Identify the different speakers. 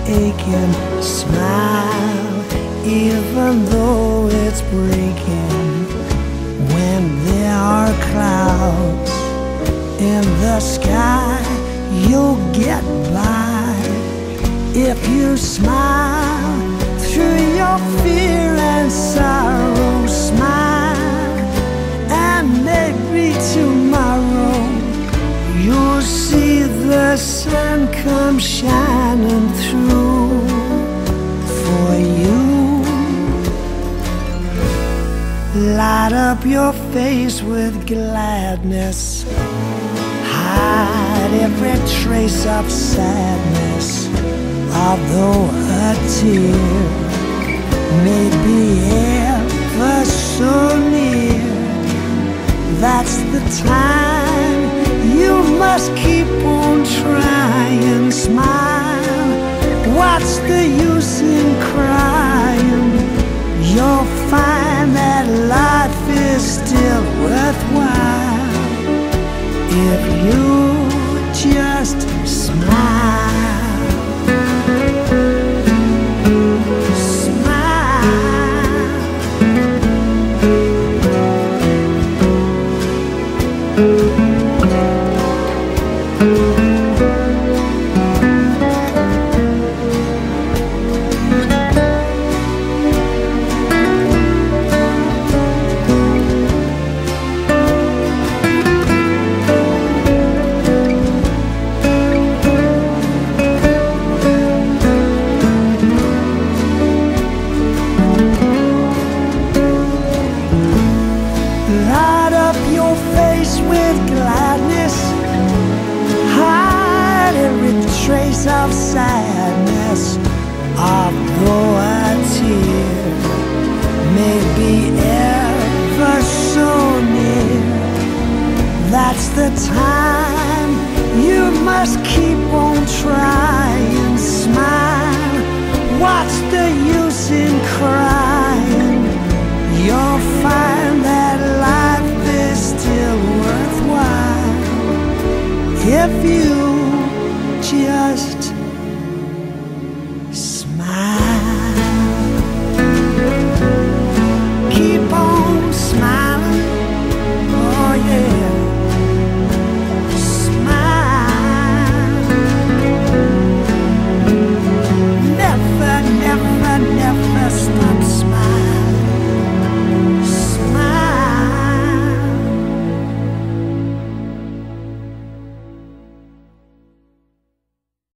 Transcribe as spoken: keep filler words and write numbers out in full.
Speaker 1: aching. Smile even though it's breaking. When there are clouds in the sky, you'll get by if you smile through your fear and sorrow. Smile, and maybe tomorrow you'll see the sun come shining through for you. Light up your face with gladness. Hide every trace of sadness. Although a tear may be ever so near, that's the time you must keep on trying. Smile, what's the use in crying? You'll find that life is still worthwhile if you just smile. Trace of sadness, although a tear may be ever so near, that's the time you must keep on trying. Smile, what's the use in crying? You'll find that life is still worthwhile if you